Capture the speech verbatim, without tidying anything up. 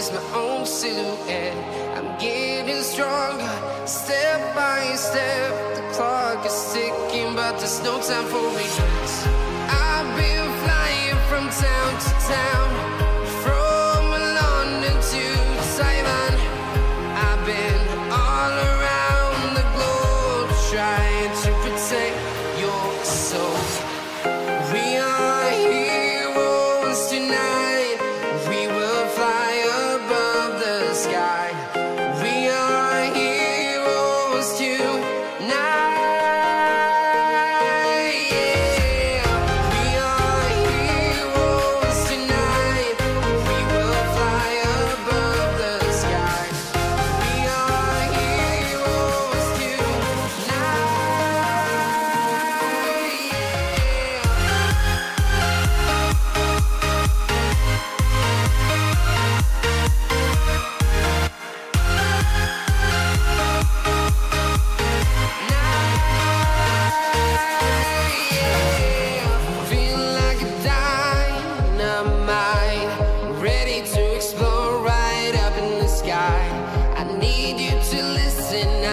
is my own silhouette. I'm getting stronger, step by step. The clock is ticking, but there's no time for regrets. I've been flying from town to town, from London to Taiwan. I've been all around the globe, trying to protect your soul. We are heroes tonight. We will fly above the sky. We are heroes tonight. Ready to explore right up in the sky. I need you to listen